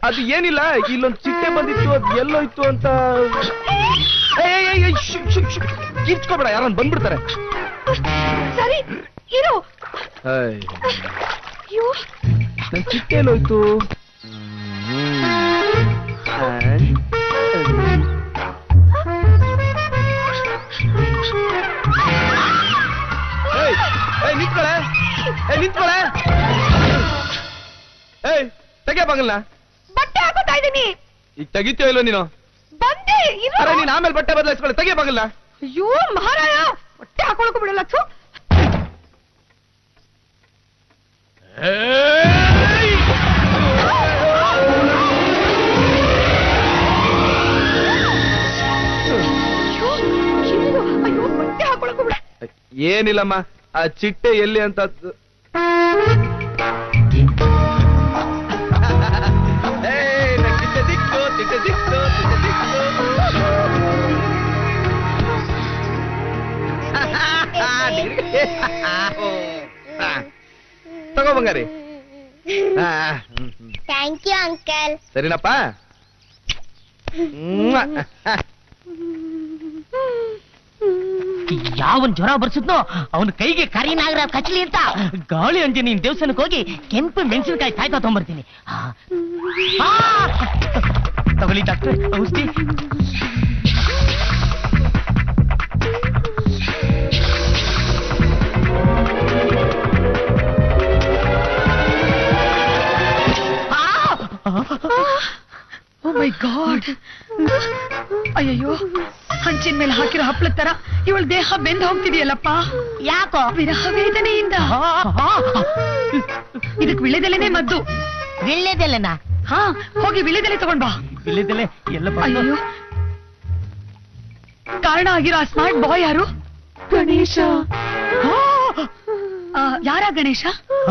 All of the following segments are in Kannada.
ಅದು ಏನಿಲ್ಲ, ಇಲ್ಲೊಂದು ಚಿಟ್ಟೆ ಬಂದಿತ್ತು, ಅದು ಎಲ್ಲೋಯ್ತು ಅಂತ. ಕಿರ್ಚ್ಕೋಬೇಡ, ಯಾರನ್ನ ಬಂದ್ಬಿಡ್ತಾರೆ. ಸರಿ ಇರು. ನನ್ ಚಿಟ್ಟೆ ಎಲ್ಲೋಯ್ತು? ನಿಂತ್ಕೊಳೆ, ನಿಂತ್ಕೊಳೆ. ತೆಗಿಯ ಬಾಗಲ್ನ. ಬಟ್ಟೆ ಹಾಕೋತಾ ಇದ್ದೀನಿ. ಈಗ ತೆಗಿತೀಯೋ ಇಲ್ಲೋ ನೀನು? ಬಂದೆ. ಅರೆ ನೀನ್ ಆಮೇಲೆ ಬಟ್ಟೆ ಬದಲಾಯಿಸ್ಕೊಳ್ಳಿ. ತೆಗಿಯ ಬಾಗಲ್ನ. ಅಯ್ಯೋ ಮಹಾರಾಯ, ಬಟ್ಟೆ ಹಾಕೊಳಕ್ಕೂ ಬಿಡಲ್ಲ. ಏನಿಲ್ಲಮ್ಮ, ಆ ಚಿಟ್ಟೆ ಎಲ್ಲಿ ಅಂತ. ತಗೋ ಬಂಗಾರಿ. Thank you uncle. ಸರಿನಪ್ಪ. ಯಾವನ್ ಜ್ವರ ಬರ್ಸಿದ್ನೋ ಅವನ ಕೈಗೆ ಕರಿ ನಾಗರ ಕಚ್ಚಲಿ ಅಂತ ಗಾಳಿ ಅಂಜನಿ ದೇವಸ್ಥಾನಕ್ಕೆ ಹೋಗಿ ಕೆಂಪು ಮೆಣಸಿನಕಾಯಿ ಕಾಯ್ತಾ ತಗೊಂಡ್ಬರ್ತೀನಿ. ತಗೊಳ್ಳಿ ಡಾಕ್ಟರ್ ಔಷಧಿ. Oh my God. ಅಯ್ಯಯ್ಯೋ, ಹಂಚಿನ ಮೇಲೆ ಹಾಕಿರೋ ಹಪ್ಪಳದ ತರ ಇವಳ ದೇಹ ಬೆಂದು ಹೋಗ್ತಿದೆಯಲ್ಲಪ್ಪ. ಯಾಕೋ? ವಿರಹ ವೇದನೆಯಿಂದ. ಇದಕ್ ವಿಳೆದೆಲೆನೇ ಮದ್ದು. ವಿಳ್ಳೆದೆಲೆನಾ? ಹಾ, ಹೋಗಿ ವಿಳೆದೆಲೆ ತಗೊಂಡ್ ಬಾ. ವಿಳ್ಳೆದೆಲೆ ಎಲ್ಲ. ಅಯ್ಯೋ, ಕಾರಣ ಆಗಿರೋ ಆ ಸ್ಮಾರ್ಟ್ ಬಾಯ್ ಯಾರು? ಗಣೇಶ. ಯಾರ ಗಣೇಶ?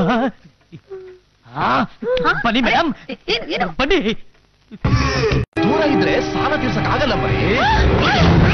ಬನ್ನಿ ಮೇಡಮ್, ಬನ್ನಿ. ದೂರ ಇದ್ರೆ ಸಾಲ ತೀರ್ಸಕ್ ಆಗಲ್ಲ ಮರಿ.